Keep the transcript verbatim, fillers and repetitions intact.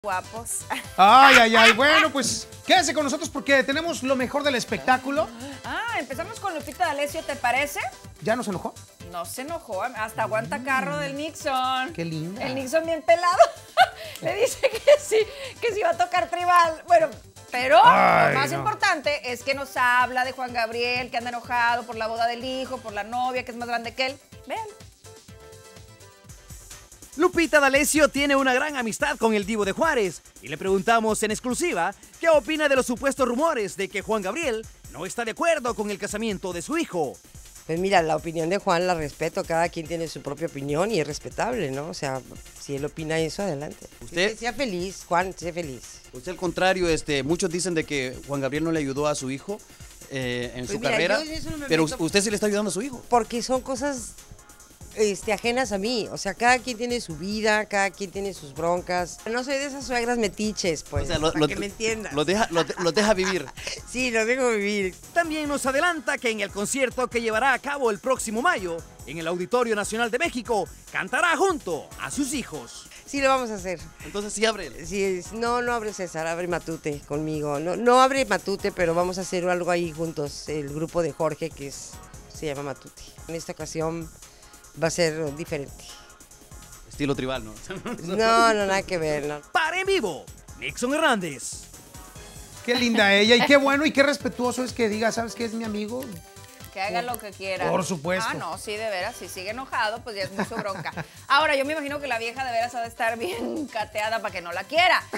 Guapos. Ay, ay, ay. Bueno, pues quédese con nosotros porque tenemos lo mejor del espectáculo. Ah, empezamos con Lupita D'Alessio, ¿te parece? ¿Ya nos enojó? No se enojó, hasta aguanta carro del Nixon. Qué linda. El Nixon bien pelado. Le dice que sí, que sí va a tocar tribal. Bueno, pero Ay, lo más no. importante es que nos habla de Juan Gabriel, que anda enojado por la boda del hijo, por la novia, que es más grande que él. Vean. Lupita D'Alessio tiene una gran amistad con el Divo de Juárez y le preguntamos en exclusiva qué opina de los supuestos rumores de que Juan Gabriel no está de acuerdo con el casamiento de su hijo. Pues mira, la opinión de Juan la respeto, cada quien tiene su propia opinión y es respetable, ¿no? O sea, si él opina eso, adelante. ¿Usted? Que sea feliz, Juan, sea feliz. Usted al contrario, este, muchos dicen de que Juan Gabriel no le ayudó a su hijo eh, en Pues su mira, carrera, yo en eso no me pero meto. usted sí le está ayudando a su hijo. Porque son cosas este, ajenas a mí, o sea, cada quien tiene su vida, cada quien tiene sus broncas. No soy de esas suegras metiches, pues, O sea, lo, para lo- que me entiendas. lo deja, lo, lo deja vivir. Sí, lo dejo vivir. También nos adelanta que en el concierto que llevará a cabo el próximo mayo en el Auditorio Nacional de México, cantará junto a sus hijos. Sí, lo vamos a hacer. Entonces sí abre. Sí, es- no, no abre César, abre Matute conmigo. No, no abre Matute, pero vamos a hacer algo ahí juntos, el grupo de Jorge, que es, se llama Matute. En esta ocasión va a ser diferente. Estilo tribal, ¿no? No, no, nada que ver, no. Para en vivo, Nixon Hernández. Qué linda ella y qué bueno y qué respetuoso es que diga, ¿sabes qué es mi amigo? Que haga lo que quiera. Por supuesto. Ah, no, sí, de veras, si sigue enojado, pues ya es mucho bronca. Ahora, yo me imagino que la vieja de veras ha de estar bien cateada para que no la quiera.